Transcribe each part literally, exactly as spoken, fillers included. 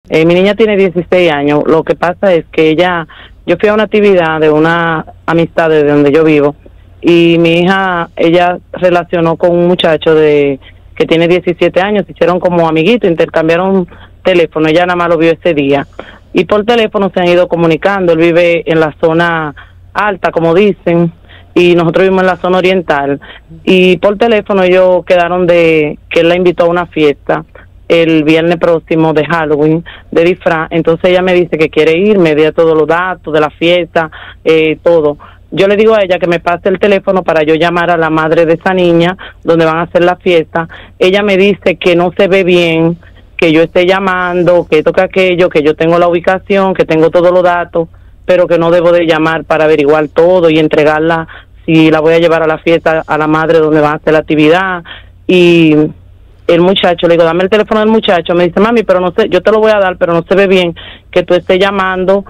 Eh, mi niña tiene dieciséis años. Lo que pasa es que ella, yo fui a una actividad de una amistad de donde yo vivo y mi hija, ella relacionó con un muchacho de que tiene diecisiete años, se hicieron como amiguitos, intercambiaron teléfono, ella nada más lo vio ese día. Y por teléfono se han ido comunicando, él vive en la zona alta, como dicen, y nosotros vivimos en la zona oriental. Y por teléfono ellos quedaron de que él la invitó a una fiesta el viernes próximo de Halloween, de disfraz. Entonces ella me dice que quiere ir, me dio todos los datos de la fiesta, eh, todo. Yo le digo a ella que me pase el teléfono para yo llamar a la madre de esa niña, donde van a hacer la fiesta. Ella me dice que no se ve bien, que yo esté llamando, que esto que aquello, que yo tengo la ubicación, que tengo todos los datos, pero que no debo de llamar para averiguar todo y entregarla, si la voy a llevar a la fiesta a la madre donde van a hacer la actividad. Y el muchacho, le digo, dame el teléfono del muchacho, me dice, mami, pero no sé, yo te lo voy a dar, pero no se ve bien que tú estés llamando,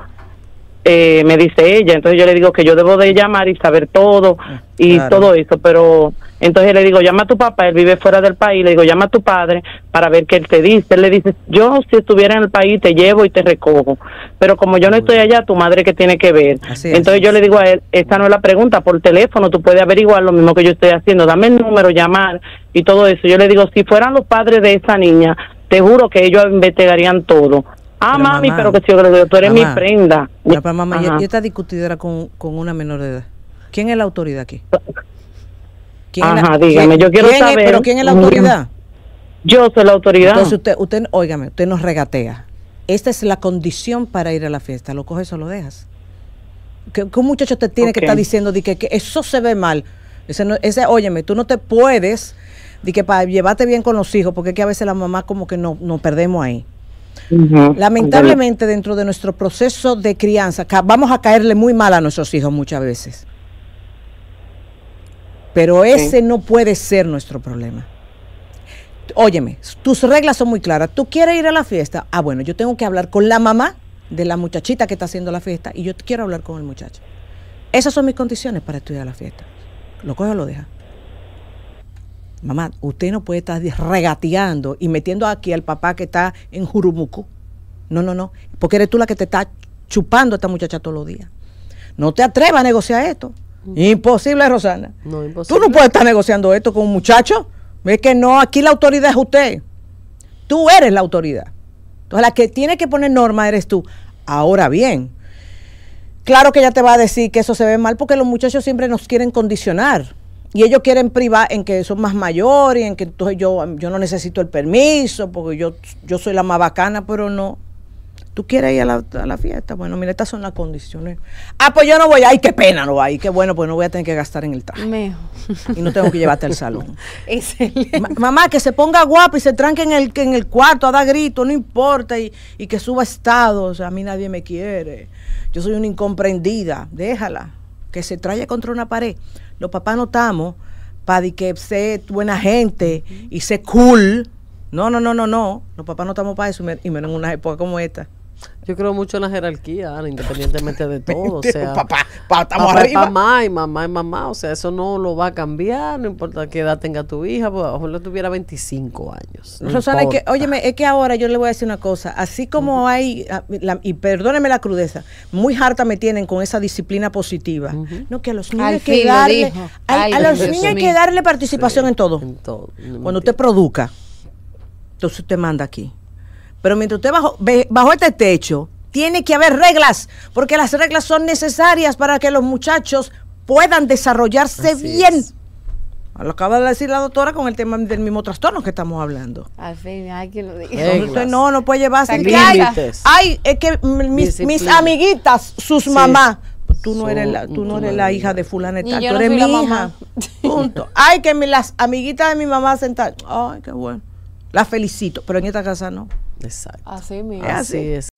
eh, me dice ella. Entonces yo le digo que yo debo de llamar y saber todo y claro, todo eso, pero entonces le digo, llama a tu papá, él vive fuera del país, le digo, llama a tu padre para ver qué él te dice. Él le dice, yo si estuviera en el país te llevo y te recojo, pero como yo no estoy allá, tu madre qué tiene que ver. Así entonces es. Yo le digo a él, esta no es la pregunta, por teléfono tú puedes averiguar lo mismo que yo estoy haciendo, dame el número, llamar y todo eso. Yo le digo, si fueran los padres de esa niña, te juro que ellos investigarían todo. Ah, pero mami, mamá, pero que si yo le digo, tú eres mamá, mi prenda. Pero, pero mamá, y esta discutidera con, con una menor de edad, ¿quién es la autoridad aquí? ¿Quién Ajá, es la, dígame, ¿quién, yo quiero ¿quién saber. Es, ¿Pero quién es la autoridad? Yo soy la autoridad. Entonces usted, usted, óigame, usted nos regatea. Esta es la condición para ir a la fiesta, lo coges o lo dejas. ¿Qué, qué un muchacho te tiene okay. que estar diciendo de que, que eso se ve mal? Ese, no, ese, óyeme, tú no te puedes, de que para llevarte bien con los hijos, porque es que a veces la mamá como que no, nos perdemos ahí. Uh-huh. Lamentablemente dentro de nuestro proceso de crianza vamos a caerle muy mal a nuestros hijos muchas veces, pero ese sí. no puede ser nuestro problema. Óyeme, tus reglas son muy claras. ¿Tú quieres ir a la fiesta? Ah, bueno, yo tengo que hablar con la mamá de la muchachita que está haciendo la fiesta y yo quiero hablar con el muchacho. Esas son mis condiciones para estudiar la fiesta. ¿Lo coge o lo deja? Mamá, usted no puede estar regateando y metiendo aquí al papá que está en Jurumucu. No, no, no. Porque eres tú la que te está chupando a esta muchacha todos los días. No te atrevas a negociar esto. Uh-huh. Imposible, Rosana. No, imposible. Tú no puedes estar negociando esto con un muchacho. Es que no, aquí la autoridad es usted. Tú eres la autoridad. Entonces la que tiene que poner norma eres tú. Ahora bien, claro que ella te va a decir que eso se ve mal porque los muchachos siempre nos quieren condicionar. Y ellos quieren privar en que son más mayores, en que entonces yo, yo no necesito el permiso, porque yo, yo soy la más bacana, pero no. ¿Tú quieres ir a la, a la fiesta? Bueno, mira, estas son las condiciones. Ah, pues yo no voy. Ay, qué pena no voy. Qué bueno, pues no voy a tener que gastar en el traje. Mejor. Y no tengo que llevarte al salón. Ma mamá, que se ponga guapa y se tranque en el, en el cuarto a dar gritos, no importa, y, y que suba estados. O sea, a mí nadie me quiere. Yo soy una incomprendida. Déjala. Que se trae contra una pared. Los papás no estamos para que sea buena gente uh-huh. y ser cool. No, no, no, no, no. Los papás no estamos para eso, y menos en una época como esta. Yo creo mucho en la jerarquía, Ana, independientemente de todo. O sea, papá, papá, estamos papá arriba. Mamá y mamá y mamá. O sea, eso no lo va a cambiar, no importa qué edad tenga tu hija, pues ojalá tuviera veinticinco años. No Rosana, es que, óyeme, es que ahora yo le voy a decir una cosa. Así como uh-huh. hay, la, y perdóneme la crudeza, muy harta me tienen con esa disciplina positiva. Uh-huh. No, que a los niños hay que darle, a, a los niños hay que darle participación sí, en todo. En todo. No Cuando usted produzca, entonces usted manda aquí. Pero mientras usted bajo, bajo este techo, tiene que haber reglas, porque las reglas son necesarias para que los muchachos puedan desarrollarse Así bien. Es. Lo acaba de decir la doctora con el tema del mismo trastorno que estamos hablando. Al fin, hay quien lo diga. Usted no, no puede llevarse. Ay, ay, es que mis, mis amiguitas, sus sí. mamás. Tú no eres la, tú no eres la hija de fulaneta, tú eres mi hija. Punto. Ay, que mi, las amiguitas de mi mamá sentadas. Ay, qué bueno. La felicito, pero en esta casa no. Exacto. Así mismo. Es así. así es.